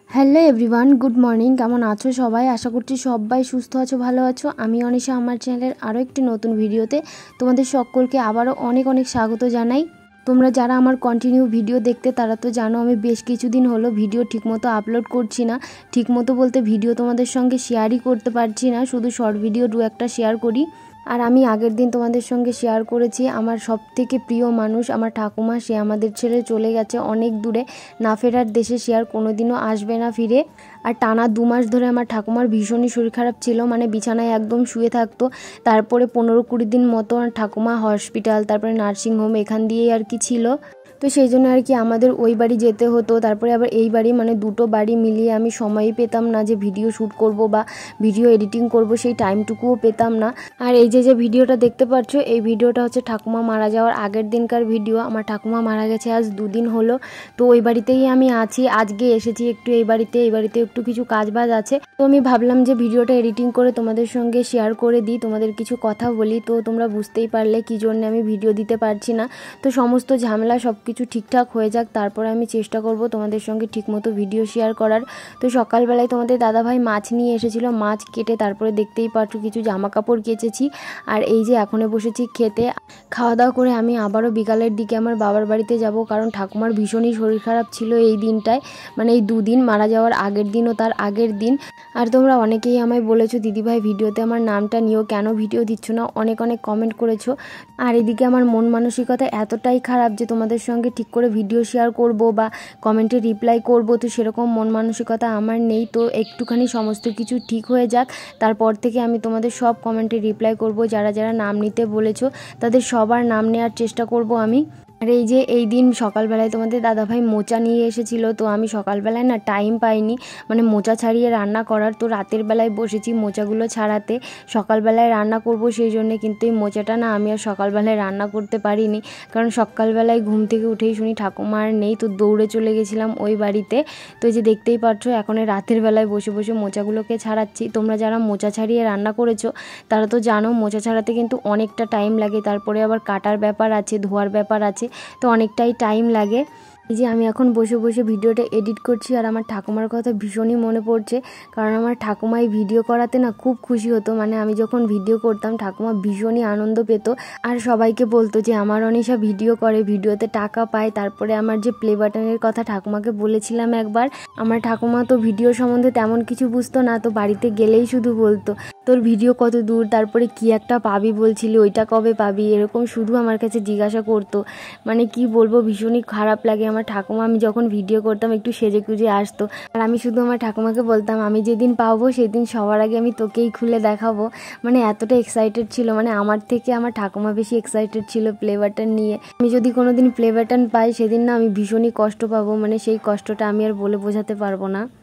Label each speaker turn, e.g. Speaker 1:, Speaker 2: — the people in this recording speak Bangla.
Speaker 1: Hello everyone, good morning. কেমন আছো সবাই? আশা করছি সবাই সুস্থ আছো, ভালো আছো। আমি অনিশা, আমার চ্যানেলের আরও একটি নতুন ভিডিওতে তোমাদের সকলকে আবারও অনেক অনেক স্বাগত জানাই। তোমরা যারা আমার কন্টিনিউ ভিডিও দেখতে তারা তো জানো আমি বেশ কিছুদিন হলো ভিডিও ঠিকমতো আপলোড করছি না। ঠিকমতো বলতে ভিডিও তোমাদের সঙ্গে শেয়ারই করতে পারছি না, শুধু শর্ট ভিডিও দু একটা শেয়ার করি। আর আমি আগের দিন তোমাদের সঙ্গে শেয়ার করেছি আমার সবথেকে প্রিয় মানুষ আমার ঠাকুমা, সে আমাদের ছেড়ে চলে গেছে অনেক দূরে, না ফেরার দেশে। সে আর কোনোদিনও আসবে না ফিরে। আর টানা 2 মাস ধরে আমার ঠাকুমার ভীষণই শরীর খারাপ ছিল, মানে বিছানায় একদম শুয়ে থাকতো। তারপরে 15-20 দিন মতো ঠাকুমা হসপিটাল, তারপরে নার্সিংহোম এখান দিয়েই আর কি ছিল। তো সেই জন্য আর কি আমাদের ওই বাড়ি যেতে হতো, তারপরে আবার এই বাড়ি, মানে দুটো বাড়ি মিলিয়ে আমি সময়ই পেতাম না যে ভিডিও শ্যুট করব বা ভিডিও এডিটিং করব, সেই টাইমটুকুও পেতাম না। আর এই যে ভিডিওটা দেখতে পাচ্ছ, এই ভিডিওটা হচ্ছে ঠাকুমা মারা যাওয়ার আগের দিনকার ভিডিও। আমার ঠাকুমা মারা গেছে আজ 2 দিন হলো। তো ওই বাড়িতেই আমি আছি, আজকে এসেছি একটু এই বাড়িতে একটু কিছু কাজবাজ আছে। তো আমি ভাবলাম যে ভিডিওটা এডিটিং করে তোমাদের সঙ্গে শেয়ার করে দিই, তোমাদের কিছু কথা বলি। তো তোমরা বুঝতেই পারলে কী জন্য আমি ভিডিও দিতে পারছি না। তো সমস্ত ঝামেলা সব কিছু ঠিকঠাক হয়ে যাক, তারপরে আমি চেষ্টা করব তোমাদের সঙ্গে ঠিকমতো ভিডিও শেয়ার করার। তো সকালবেলায় তোমাদের দাদাভাই মাছ নিয়ে এসেছিল, মাছ কেটে তারপরে দেখতেই পাচ্ছ কিছু জামা কাপড় কেচেছি। আর এই যে এখনো বসেছি খেতে। খাওয়া দাওয়া করে আমি আবারও বিকালের দিকে আমার বাবার বাড়িতে যাব, কারণ ঠাকুমার ভীষণই শরীর খারাপ ছিল এই দিনটায়, মানে এই 2 দিন, মারা যাওয়ার আগের দিন ও তার আগের দিন। আর তোমরা অনেকেই আমায় বলেছো দিদিভাই ভিডিওতে আমার নামটা নিও, কেন ভিডিও দিচ্ছ না, অনেক অনেক কমেন্ট করেছো। আর এদিকে আমার মন মানসিকতা এতটাই খারাপ যে তোমাদের সঙ্গে ঠিক করে ভিডিও শেয়ার করব বা কমেন্টে রিপ্লাই করব, তো সেরকম মন মানসিকতা আমার নেই। তো একটুখানি সমস্ত কিছু ঠিক হয়ে যাক, তারপর থেকে আমি তোমাদের সব কমেন্টে রিপ্লাই করব। যারা যারা নাম নিতে বলেছো তাদের সবার নাম নেওয়ার চেষ্টা করব আমি। আর এই যে এই দিন সকালবেলায় তোমাদের দাদাভাই মোচা নিয়ে এসেছিলো, তো আমি সকালবেলায় না টাইম পাইনি মানে মোচা ছাড়িয়ে রান্না করার। তো রাতের বেলায় বসেছি মোচাগুলো ছাড়াতে, সকালবেলায় রান্না করব সেই জন্যে। কিন্তু এই মোচাটা না আমি আর সকালবেলায় রান্না করতে পারিনি, কারণ সকালবেলায় ঘুম থেকে উঠেই শুনি ঠাকুমা আর নেই, তো দৌড়ে চলে গেছিলাম ওই বাড়িতে। তো এই যে দেখতেই পাচ্ছ এখন রাতের বেলায় বসে বসে মোচাগুলোকে ছাড়াচ্ছি। তোমরা যারা মোচা ছাড়িয়ে রান্না করেছো তারা তো জানো মোচা ছাড়াতে কিন্তু অনেকটা টাইম লাগে, তারপরে আবার কাটার ব্যাপার আছে, ধোয়ার ব্যাপার আছে, তো অনেকটাই টাইম লাগে। এই যে আমি এখন বসে বসে ভিডিওটা এডিট করছি, আর আমার ঠাকুমার কথা ভীষণই মনে পড়ছে, কারণ আমার ঠাকুমাই ভিডিও করাতে না খুব খুশি হতো। মানে আমি যখন ভিডিও করতাম ঠাকুমা ভীষণই আনন্দ পেত, আর সবাইকে বলতো যে আমার অনিশা ভিডিও করে, ভিডিওতে টাকা পায়। তারপরে আমার যে প্লে বাটনের কথা ঠাকুমাকে বলেছিলাম একবার, আমার ঠাকুমা তো ভিডিও সম্বন্ধে তেমন কিছু বুঝতো না, তো বাড়িতে গেলেই শুধু বলতো তোর ভিডিও কত দূর, তারপরে কি একটা পাবি বলছিলি, ওইটা কবে পাবি, এরকম শুধু আমার কাছে জিজ্ঞাসা করতো। মানে কি বলবো, ভীষণই খারাপ লাগে। আমার ঠাকুমা আমি যখন ভিডিও করতাম একটু সেজে গুজে আসতো, আর আমি শুধু আমার ঠাকুমাকে বলতাম আমি যেদিন পাবো সেদিন সবার আগে আমি তোকেই খুলে দেখাবো। মানে এতটা এক্সাইটেড ছিল, মানে আমার থেকে আমার ঠাকুমা বেশি এক্সাইটেড ছিল প্লে বাটন নিয়ে। আমি যদি কোনোদিন প্লে বাটন পাই সেদিন না আমি ভীষণই কষ্ট পাবো, মানে সেই কষ্টটা আমি আর বলে বোঝাতে পারবো না।